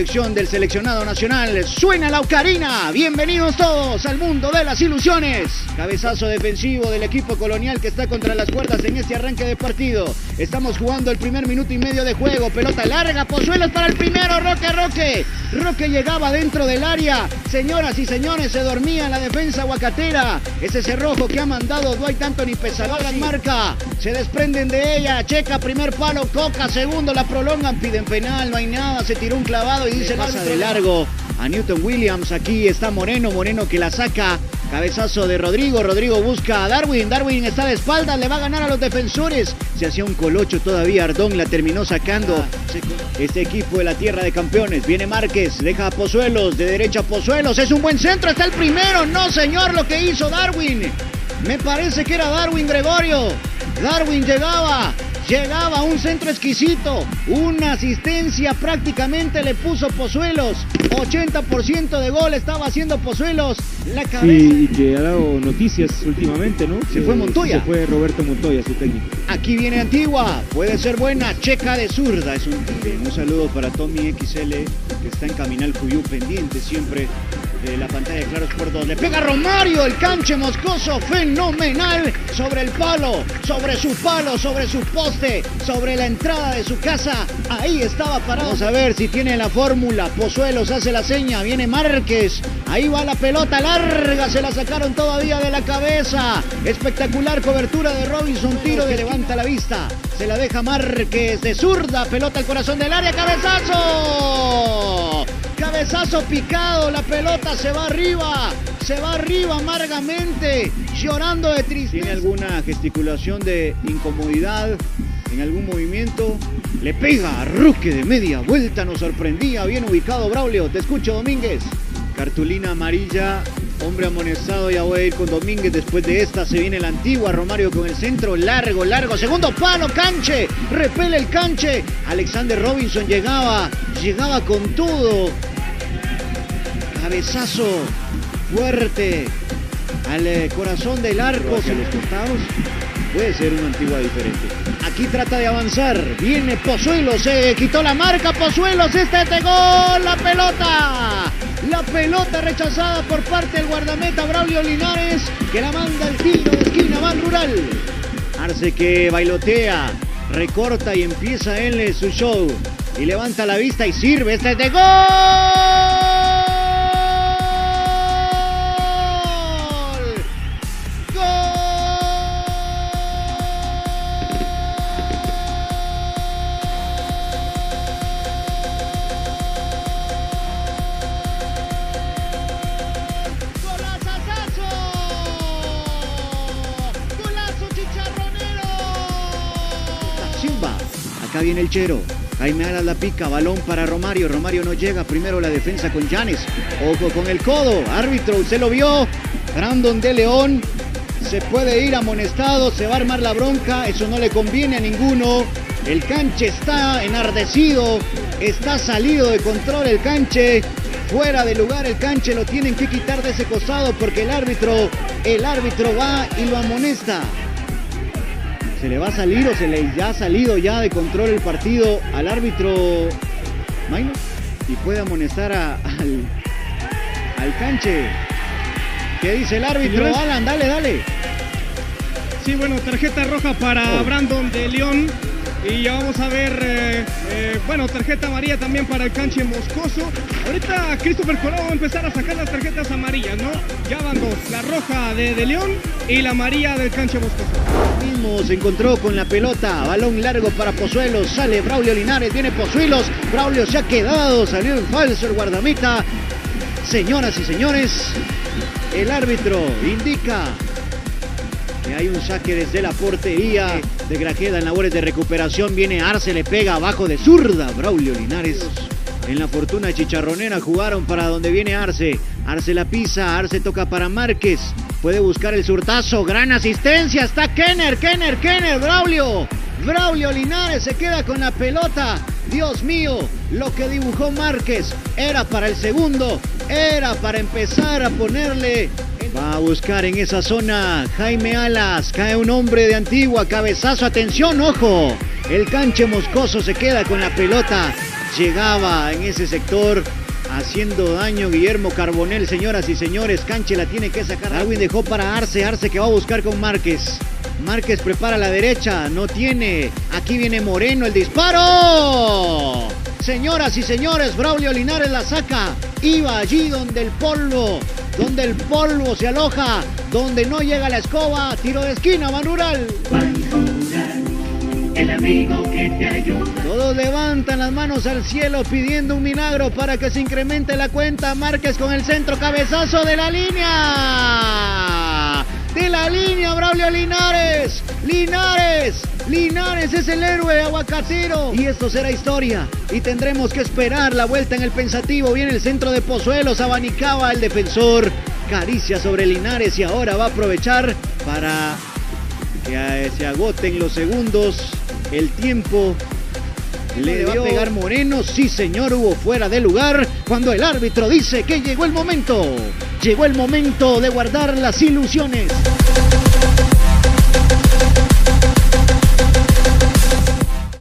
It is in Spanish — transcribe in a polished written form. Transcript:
selección del seleccionado nacional. Suena la ocarina. Bienvenidos todos al mundo de las ilusiones. Cabezazo defensivo del equipo colonial que está contra las cuerdas en este arranque de partido. Estamos jugando el primer minuto y medio de juego. Pelota larga, Pozuelos para el primero. Roque llegaba dentro del área. Señoras y señores, se dormía en la defensa huacatera. Ese cerrojo que ha mandado Dwight Anthony Pesalola marca. Se desprenden de ella. Checa, primer palo. Coca, segundo, la prolongan. Piden penal, no hay nada. Se tiró un clavado y dice pasa de largo a Newton Williams. Aquí está Moreno que la saca. Cabezazo de Rodrigo busca a Darwin está de espaldas, le va a ganar a los defensores. Se hacía un colocho todavía, Ardón la terminó sacando. Este equipo de la tierra de campeones. Viene Márquez, deja a Pozuelos, de derecha a Pozuelos, es un buen centro, está el primero. No señor, lo que hizo Darwin. Me parece que era Darwin Gregorio. Darwin llegaba un centro exquisito, una asistencia prácticamente le puso Pozuelos, 80% de gol estaba haciendo Pozuelos, la cabeza. Sí, y que ha dado noticias últimamente, ¿no? Se fue Montoya. Se fue Roberto Montoya, su técnico. Aquí viene Antigua, puede ser buena, checa de zurda, es un saludo para Tommy XL, que está en Caminal Cuyú, pendiente siempre de la pantalla de Claro Sport 2. Le pega Romario, el canche moscoso, fenomenal, sobre el palo, sobre su poste, sobre la entrada de su casa, ahí estaba parado. Vamos a ver si tiene la fórmula. Pozuelos hace la seña, viene Márquez, ahí va la pelota larga, se la sacaron todavía de la cabeza. Espectacular cobertura de Robinson, tiro que levanta la vista, se la deja Márquez de zurda, pelota al corazón del área, cabezazo picado, la pelota se va arriba amargamente, llorando de tristeza. ¿Tiene alguna gesticulación de incomodidad en algún movimiento? Le pega a Roque de media vuelta, nos sorprendía, bien ubicado Braulio, te escucho Domínguez. Cartulina amarilla, hombre amonestado, ya voy a ir con Domínguez. Después de esta se viene la Antigua, Romario con el centro, largo, segundo palo, canche, repele el canche. Alexander Robinson llegaba con todo. Cabezazo fuerte al corazón del arco. Hacia los costados puede ser una Antigua diferente. Aquí trata de avanzar, viene Pozuelos, se quitó la marca Pozuelos, este es de gol, la pelota rechazada por parte del guardameta Braulio Linares, que la manda el tiro de esquina, Ban Rural. Arce que bailotea, recorta y empieza él su show, y levanta la vista y sirve, este es de gol. Acá viene el Chero, Jaime Alas la pica, balón para Romario no llega, primero la defensa con Llanes, ojo con el codo, árbitro, usted lo vio, Brandon de León, se puede ir amonestado, se va a armar la bronca, eso no le conviene a ninguno, el canche está enardecido, está salido de control el canche, fuera de lugar el canche, lo tienen que quitar de ese costado porque el árbitro va y lo amonesta. ¿Se le va a salir o se le ya ha salido ya de control el partido al árbitro Maino? Y puede amonestar al canche. ¿Qué dice el árbitro? Señores, Alan, dale. Sí, bueno, tarjeta roja para Brandon de León. Y ya vamos a ver, tarjeta amarilla también para el canche moscoso. Ahorita Christopher Colado va a empezar a sacar las tarjetas amarillas, ¿no? Ya van dos, la roja de León y la amarilla del canche moscoso. Mismo se encontró con la pelota, balón largo para Pozuelos, sale Braulio Linares, viene Pozuelos, Braulio se ha quedado, salió en falso el guardameta. Señoras y señores, el árbitro indica que hay un saque desde la portería de Grajeda en labores de recuperación. Viene Arce, le pega abajo de zurda Braulio Linares. En la Fortuna Chicharronera jugaron para donde viene Arce. Arce la pisa, Arce toca para Márquez. Puede buscar el surtazo, gran asistencia. Está Kenner, Braulio Linares se queda con la pelota. Dios mío, lo que dibujó Márquez era para el segundo, era para empezar a ponerle. Va a buscar en esa zona Jaime Alas, cae un hombre de Antigua, cabezazo, atención, ojo. El canche moscoso se queda con la pelota. llegaba en ese sector haciendo daño Guillermo Carbonell, señoras y señores. Canche la tiene que sacar. Darwin dejó para Arce, Arce que va a buscar con Márquez. Márquez prepara la derecha, no tiene. Aquí viene Moreno, el disparo. Señoras y señores, Braulio Linares la saca. Iba allí donde el polvo se aloja, donde no llega la escoba. Tiro de esquina, Banrural. El amigo que te ayuda. Todos levantan las manos al cielo pidiendo un milagro para que se incremente la cuenta. Márquez con el centro, cabezazo de la línea. De la línea, Braulio Linares. Linares es el héroe aguacatero. Y esto será historia. Y tendremos que esperar la vuelta en el pensativo. Viene el centro de Pozuelos, abanicaba el defensor. Caricia sobre Linares y ahora va a aprovechar para que se agoten los segundos. El tiempo le va a pegar Moreno. Sí, señor, hubo fuera de lugar cuando el árbitro dice que llegó el momento. Llegó el momento de guardar las ilusiones.